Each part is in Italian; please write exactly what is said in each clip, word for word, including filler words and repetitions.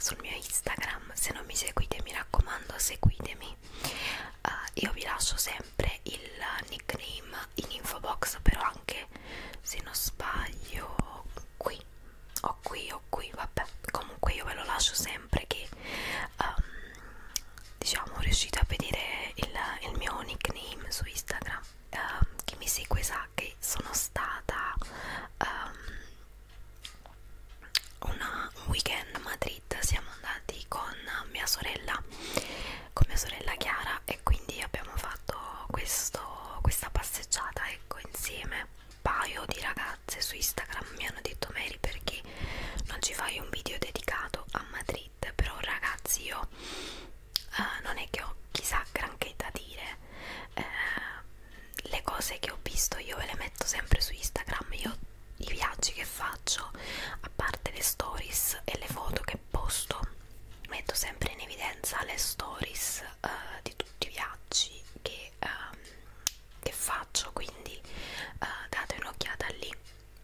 sul mio Instagram. Se non mi seguite, mi raccomando, seguitemi. Uh, io vi lascio sempre il nickname in info box, però anche, se non sbaglio, qui o qui o qui, vabbè, comunque io ve lo lascio sempre, che um, diciamo riuscite a vedere il, il mio nickname su Instagram. Uh, chi mi segue sa che sono stata um, una, un weekend a Madrid, siamo andati con mia sorella, con mia sorella Chiara, e quindi abbiamo fatto questo, questa passeggiata, ecco, insieme. Un paio di ragazze su Instagram mi hanno detto: Mary, perché non ci fai un video dedicato a Madrid? Però ragazzi, io uh, non è che ho chissà granché da dire, uh, le cose che ho visto io ve le metto sempre su Instagram. Io i viaggi che faccio, a parte le stories e le foto che posto, metto sempre in evidenza le stories uh, di tutti i viaggi che, uh, che faccio, quindi uh, date un'occhiata lì,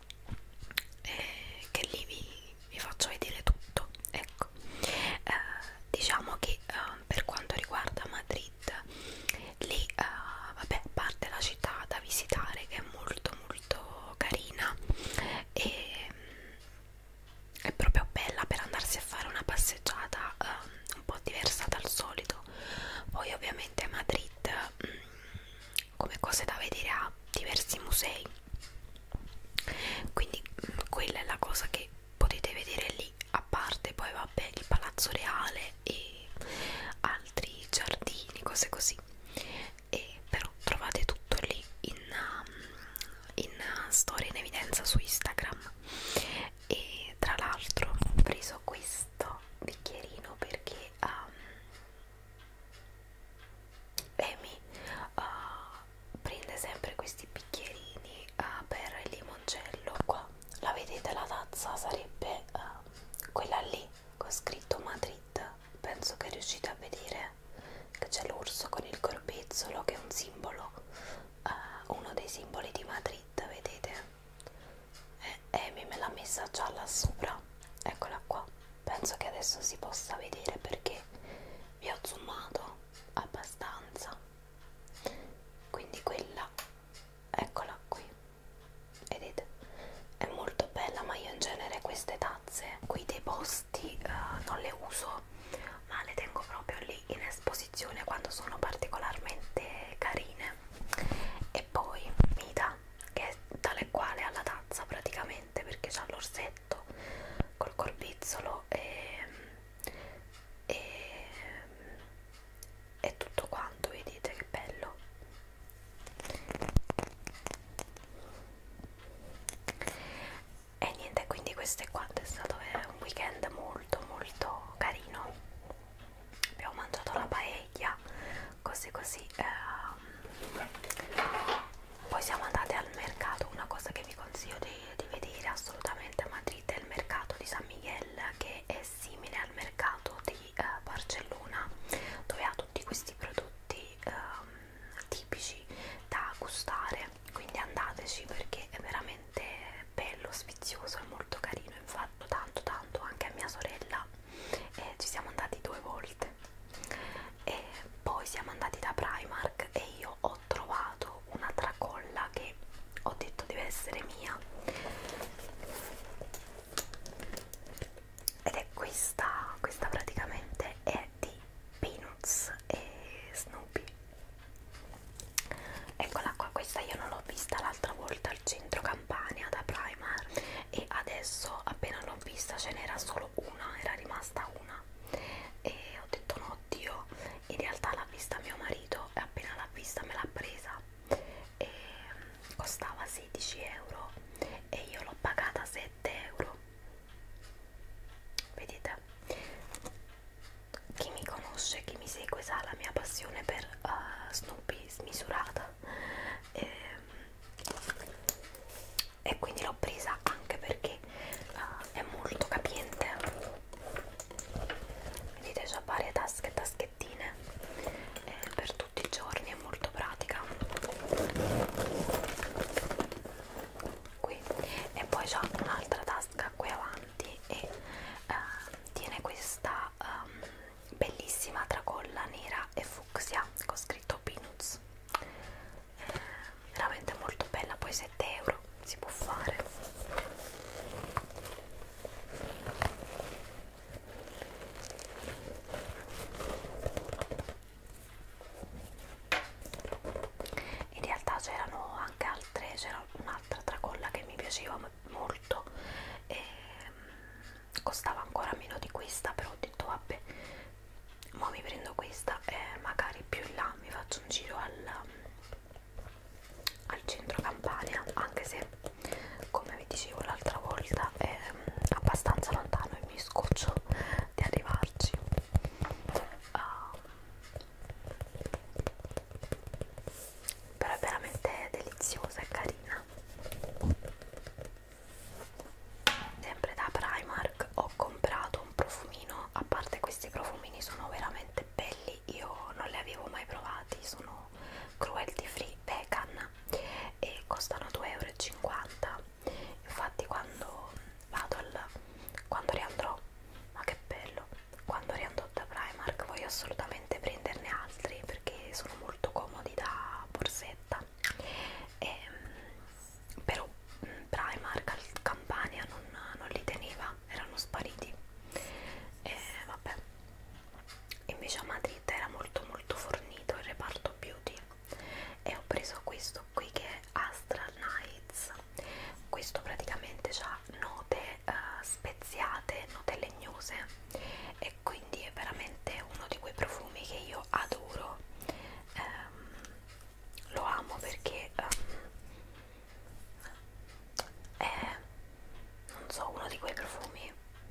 eh, che lì vi, vi faccio vedere tutto, ecco. Uh, diciamo che uh, per quanto riguarda Madrid, lì uh, vabbè, a parte la città da visitare, che è molto molto carina e è proprio bella per andarsi a fare una passeggiata uh, un po' diversa dal solito. Poi ovviamente Madrid, mh, come cose da vedere, ha diversi musei, quindi mh, quella è la cosa che potete vedere lì, a parte poi vabbè il Palazzo Reale e altri giardini, cose così, e però trovate tutto lì in, um, in uh, storia in evidenza su Instagram. E tra l'altro ho preso questo bicchierino perché um, Amy uh, prende sempre questi bicchierini uh, per il limoncello. Qua la vedete, la tazza sarebbe uh, quella lì con scritto Madrid, penso che riuscite a vedere che c'è l'orso con il corbezzolo, che è un simbolo, uh, uno dei simboli di Madrid, vedete? E Amy me l'ha messa già là sopra, eccola qua. Penso che adesso si possa vedere perché vi ho zoomato abbastanza, quindi quella, eccola qui, vedete? È molto bella, ma io in genere queste tazze qui dei posti uh, non le uso, ma le tengo proprio lì in esposizione quando sono particolarmente carine. E poi Mida, che è tale quale alla tazza praticamente, perché c'ha l'orsetto col corbezzolo e, e, e tutto quanto, vedete che bello. E niente, quindi questo è quanto è stato un weekend molto molto carino. Abbiamo mangiato la paella, cose così. ehm. Poi siamo andate al mercato. Una cosa che vi consiglio di, di vedere assolutamente a Madrid è il mercato di San Miguel, che è simile al mercato di eh, Barcellona, dove ha tutti questi prodotti ehm, tipici da gustare, quindi andateci perché è veramente bello, sfizioso e molto carino. Infatti tanto tanto anche a mia sorella, e ci siamo andati due volte. E poi siamo andati da Primark e io ho trovato una tracolla che ho detto deve essere mia, ed è questa, questa praticamente è di Peanuts e Snoopy. Eccola qua, questa io non l'ho vista l'altra volta al centro Campania da Primark, e adesso appena l'ho vista ce n'era solo una, era rimasta una, e ho detto no, oddio, in realtà l'ha vista mio marito e appena l'ha vista me l'ha presa, e costava sedici euro e io l'ho pagata sette euro. Vedete? Chi mi conosce, chi mi segue sa la mia passione per uh, Snoopy smisurata, e, e quindi l'ho presa anche perché uh, è molto capiente. Vedete, c'ha varie tasche e taschettine, e per tutti i giorni è molto pratica. Qui, e poi c'ha un'altra tasca qui avanti e uh, tiene questa e fucsia con scritto Peanuts, eh, veramente molto bella. Poi sette euro si può fare. In realtà c'erano anche altre, c'era un'altra tracolla che mi piaceva molto e costava ancora meno di questa, però ho detto vabbè, ma mi prendo questa e magari più in là mi faccio un giro al, al centro Campania, anche se come vi dicevo l'altra volta è abbastanza lontano e mi scoccio di arrivarci. Uh, però è veramente deliziosa e carina. Sempre da Primark ho comprato un profumino, a parte questi profumini sono veramente belli, io non li avevo mai provati, sono cruelty free vegan e costano due e cinquanta euro. Infatti quando vado al quando riandrò, ma che bello, quando riandrò da Primark voglio assolutamente prenderne altri perché sono molto comodi da borsetta. E, però Primark al Campania non, non li teneva, erano spariti e vabbè, invece a Madrid era molto molto fornito il reparto beauty e ho preso questo qui che è Astral Nights. Questo praticamente ha note uh, speziate, note legnose e quindi è veramente uno di quei profumi che io adoro. Um, lo amo perché um, è, non so, uno di quei profumi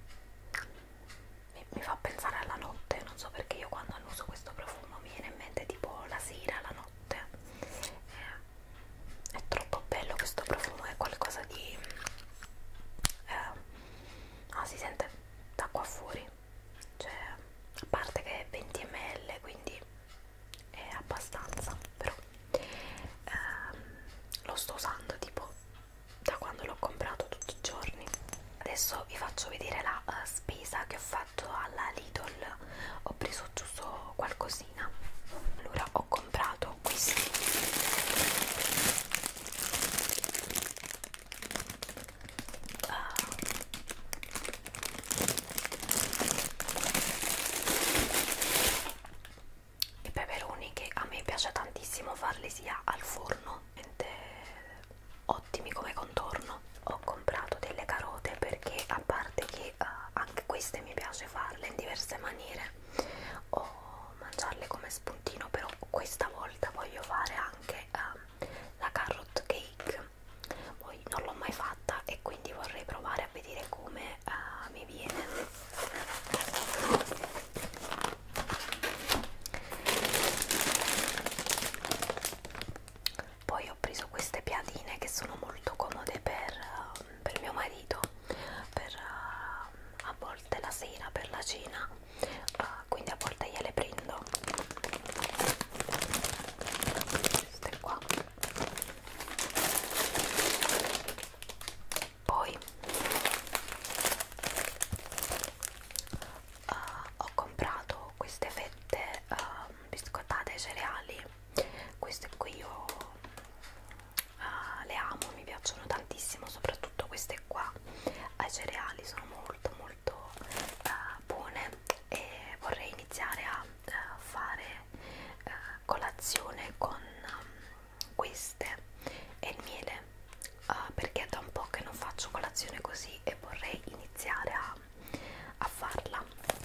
mi, mi fa pensare alla notte, non so perché io quando annuso questo profumo mi viene in mente tipo la sera, la notte. È, è troppo bello questo profumo, è qualcosa di eh, ah, si sente da qua fuori, cioè a parte che è venti millilitri quindi è abbastanza, però ehm, lo sto usando tipo da quando l'ho comprato tutti i giorni. Adesso vi faccio vedere la uh, spesa che ho fatto alla Lidl, ho preso giusto qualcosina. Allora ho comprato questi uh, i peperoni che a me piace tantissimo farli sia al forno, ottimi come contorno. Ho comprato delle carote perché a parte che uh, anche queste mi piace farle in diverse maniere o mangiarle come spuntino, però questa volta voglio fare anche uh, la carrot cake. Poi non l'ho mai fatta e quindi vorrei provare a vedere come uh, mi viene. Poi ho preso queste piadine che sono molto comode per, uh, per mio marito, per uh, a volte la sera, per la cena, uh, quindi a volte gliele prendo. Queste qua. Poi uh, ho comprato queste fette uh, biscottate ai cereali. Queste qui io uh, le amo, mi piacciono tantissimo, soprattutto queste qua ai cereali, sono molto molto uh, buone e vorrei iniziare a uh, fare uh, colazione con um, queste e il miele, uh, perché è da un po' che non faccio colazione così e vorrei iniziare a, a farla.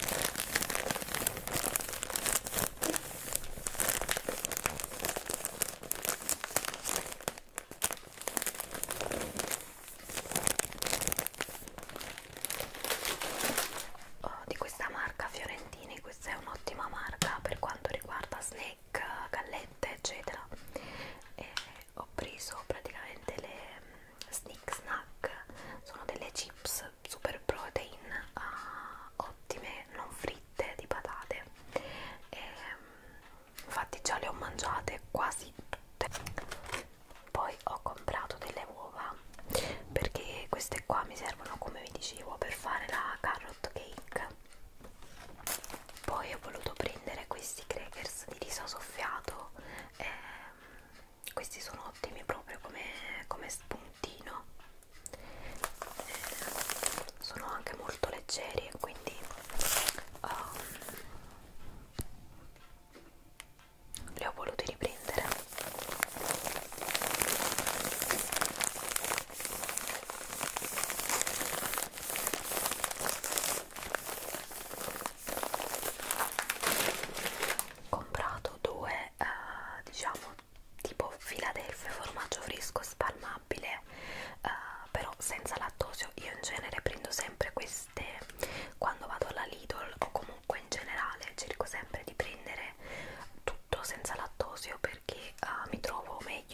Oh, di questa marca Fiorentini, questa è un'ottima marca per quanto riguarda snack, gallette eccetera, e ho preso praticamente le sneak snack, sono delle chips super protein, uh, ottime, non fritte, di patate e, infatti già le ho mangiate quasi tutte. Poi ho comprato delle uova perché queste qua mi servono, come vi dicevo, per fare la carrot cake. Poi ho voluto prendere questi crackers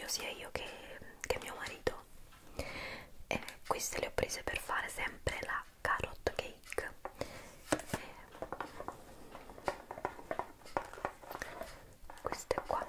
sia io che, che mio marito. E queste le ho prese per fare sempre la carrot cake. E queste qua.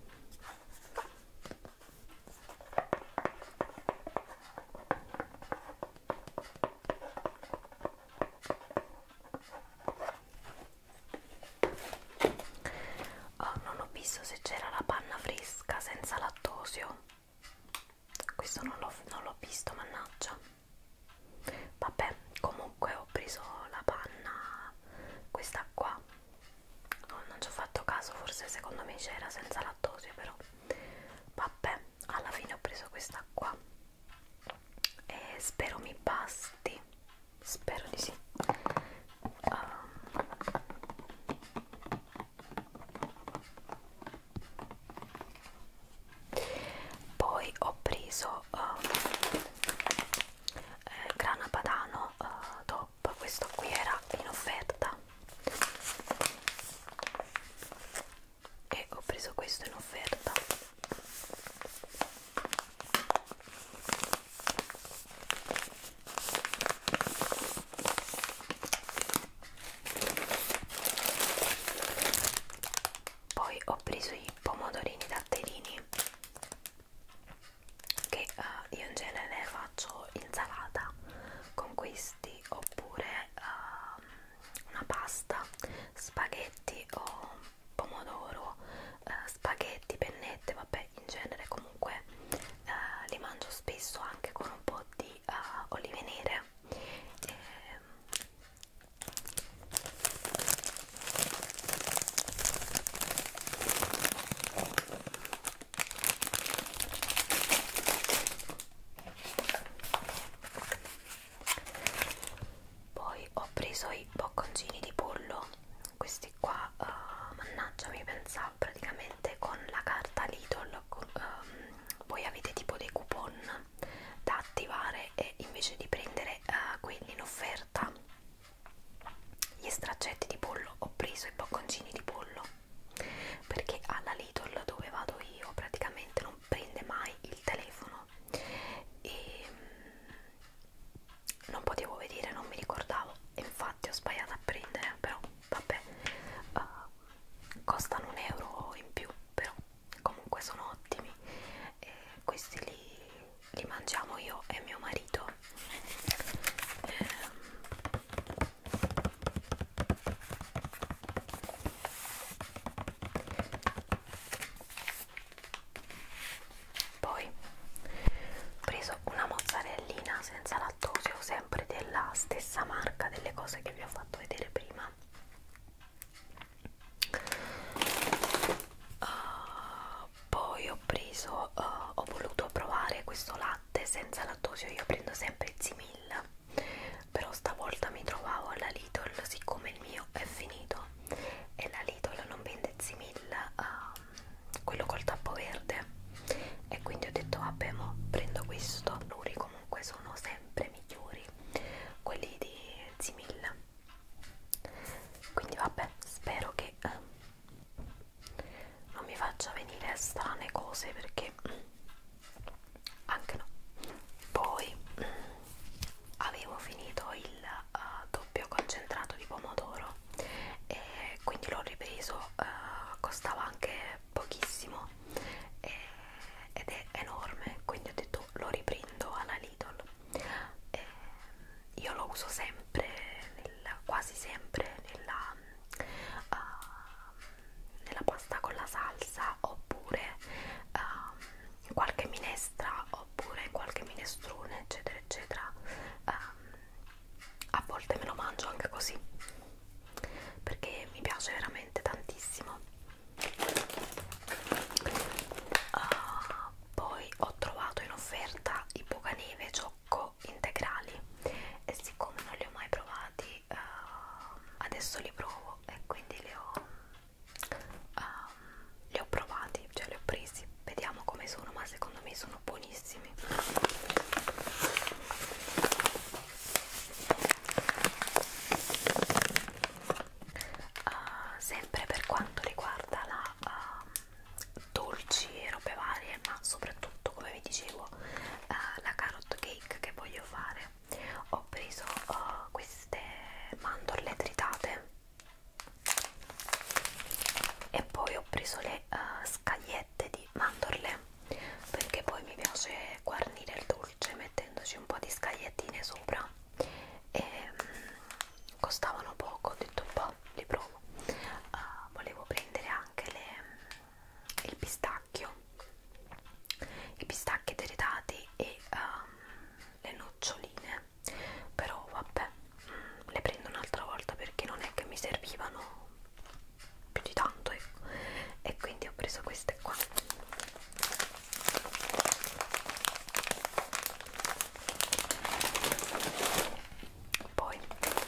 Oh, non ho visto se c'era la panna fresca senza lattosio. Questo non l'ho non l'ho visto, mannaggia. Vabbè, comunque ho preso la panna, questa qua. No, non ci ho fatto caso, forse secondo me c'era senza lattosio, però vabbè, alla fine ho preso questa qua e spero mi basti, spero di sì. Um, poi ho preso um, eh, grana padano uh, top, questo qui era in offerta e ho preso questo in offerta. Poi ho preso i pomodorini datterini che uh, io in genere faccio insalata con questi, oppure uh, una pasta, spaghetti o pomodoro, uh, spaghetti, pennette, vabbè, in genere comunque uh, li mangio spesso anche con un po' di uh, olive nere. E poi ho preso i bocconcini di pollo, questi qua, uh, mannaggia, mi pensavo praticamente con la carta Lidl, con, um, voi avete tipo dei coupon da attivare e invece di prendere uh, quelli in offerta, gli straccetti di pollo, ho preso i bocconcini di pollo, perché alla Lidl dove vado io praticamente non prende mai il telefono e non potevo vedere, non mi ricordavo e infatti ho sbagliato a prendere, però vabbè, uh, costano un euro in più, però comunque sono ottimi e questi li, li mangiamo io e mio marito. ehm, Poi ho preso una mozzarellina senza lattosio, sempre della stessa marca delle cose che vi ho fatto vedere prima. Uh, poi ho preso, uh, ho voluto provare questo latte senza lattosio, io prendo sempre Zimil, però stavolta mi trovavo alla Lidl, siccome il mio è finito e la Lidl non vende Zimil, uh, quello col tappo verde, e quindi ho detto vabbè, mo prendo questo. Loro comunque sono sempre migliori quelli di Zimil, quindi vabbè, spero che eh, non mi faccia venire strane cose, perché anche no. Poi mh, avevo finito il uh, doppio concentrato di pomodoro e quindi l'ho ripreso, uh, costava anche pochissimo e, ed è enorme, quindi ho detto lo riprendo alla Lidl. E io lo uso sempre, nel, quasi sempre nella, uh, nella pasta con la salsa, oppure uh, in qualche minestra, oppure in qualche minestrone, eccetera eccetera. Um, a volte me lo mangio anche così perché mi piace veramente tantissimo. Uh, poi ho trovato in offerta i Bucaneve Ciocco integrali e siccome non li ho mai provati, uh, adesso li provo e quindi li ho, uh, li ho provati, cioè li ho presi, vediamo come sono, ma secondo me sono buonissimi. Uh, sempre per quanto riguarda la uh, dolci e robe varie, ma soprattutto dicevo uh, la carrot cake che voglio fare, ho preso uh, queste mandorle tritate e poi ho preso le uh, scagliette di mandorle, perché poi mi piace guarnire il dolce mettendoci un po' di scagliettine sopra e um, costavano poco, ho detto boh, li provo. Uh, volevo prendere anche le, il pistacchio, i pistacchi tritati e um, le noccioline, però vabbè, mm, le prendo un'altra volta perché non è che mi servivano più di tanto, ecco, e quindi ho preso queste qua. Poi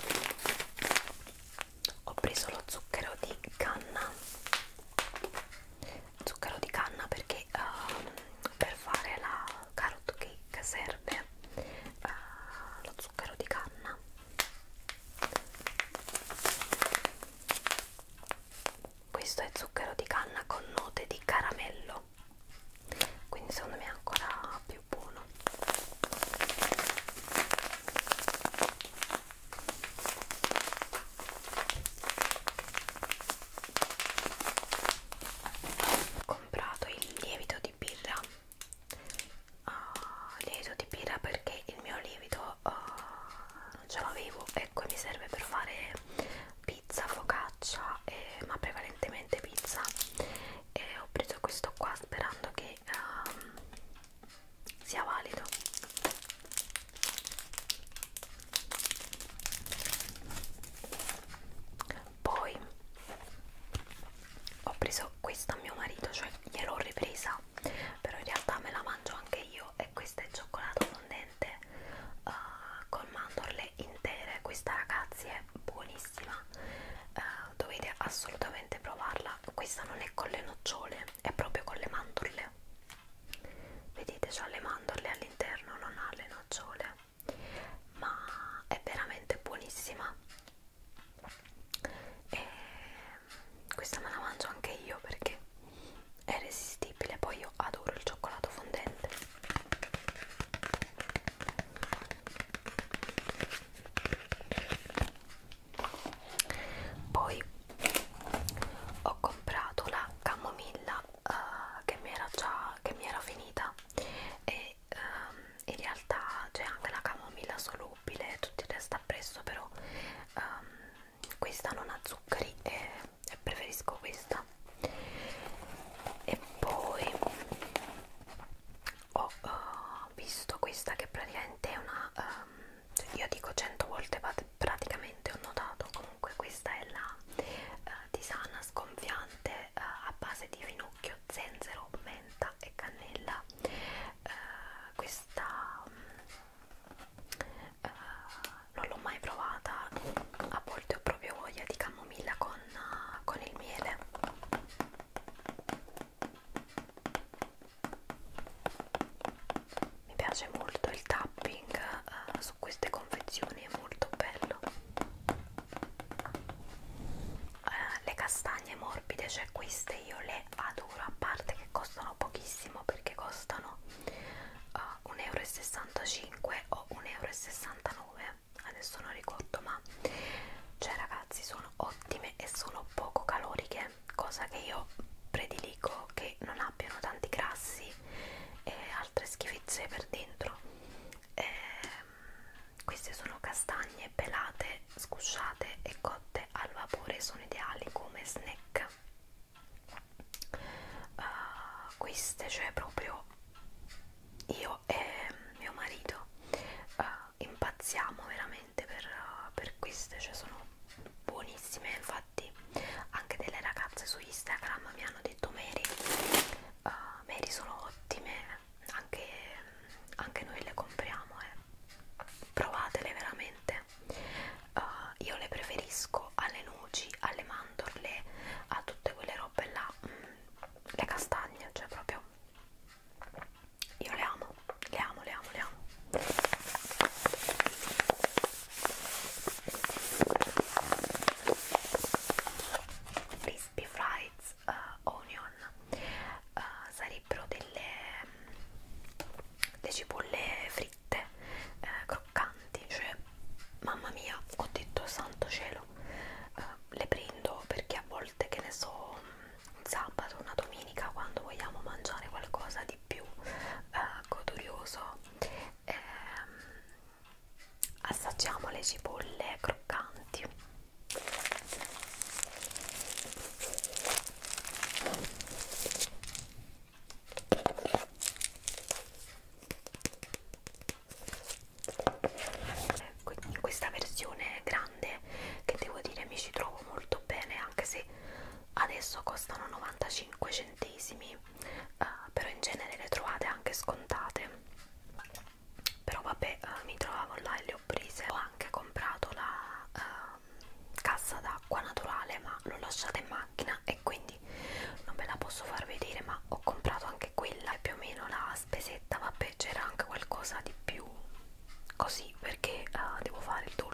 ho preso lo zucchero di canna, zucchero di canna perché uh, per fare la carrot cake serve uh, lo zucchero di canna. Questo è zucchero di canna con note di caramello, quindi secondo me è ancora più buono. Ho comprato il lievito di birra, uh, lievito di birra perché il mio lievito uh, non ce l'avevo e poi mi serve per fare pizza, focaccia, eh, ma prevalentemente pizza, e ho preso questo qua sperando che um, sia valido. Poi ho preso questa a mio marito, cioè gliel'ho ripresa, però in realtà me la mangio anche io, e questa è cioccolato fondente uh, con mandorle intere. Questa, ragazzi, è buonissima, uh, dovete assolutamente provarla. Questa non è con le nocciole, è proprio con le mandorle, vedete, c'ha le mandorle all'interno, non ha le nocciole, ma è veramente buonissima. E questa me la mangio anche io perché è irresistibile, poi io adoro il cioccolato fondente. Poi ho comprato la camomilla uh, che mi era già che mi era finita, e um, in realtà c'è anche la camomilla solubile, tutto il resto appresso, però um, questa non ha zuccheri e, e preferisco questa. E poi ho uh, visto questa che praticamente è una um, io dico cento volte praticamente, ho notato, comunque questa è la uh, tisana sgonfiante uh, a base di finocchio, zenzero, menta e cannella. Uh, questa uh, non l'ho mai provata, a volte ho proprio voglia di camomilla con, uh, con il miele. Mi piace molto il tapping uh, su queste confezioni, è molto bello. Uh, le castagne morbide, cioè queste io le adoro, a parte che costano pochissimo perché costano uh, un euro e sessantacinque o un euro e sessantanove, adesso non ricordo, ma cioè ragazzi sono ottime e sono poco caloriche, cosa che io prediligo, che non abbiano tanti grassi e altre schifezze per dentro. ehm, queste sono castagne pelate, scusciate e cotte al vapore, sono ideali come snack. Uh, queste, cioè proprio io e mio marito uh, impazziamo veramente per, uh, per queste, cioè sono buonissime. Infatti anche delle ragazze su Instagram mi hanno detto Mary, uh, Mary sono ottime, anche, anche noi le compriamo, eh. Provatele veramente. Uh, io le preferisco alle noci, alle mandorle, a tutte quelle robe là, mm, le castagne, cioè proprio adesso costano novantacinque centesimi, uh, però in genere le trovate anche scontate. Però vabbè, uh, mi trovavo là e le ho prese. Ho anche comprato la uh, cassa d'acqua naturale, ma l'ho lasciata in macchina e quindi non ve la posso far vedere, ma ho comprato anche quella e più o meno la spesetta, vabbè, c'era anche qualcosa di più così perché uh, devo fare il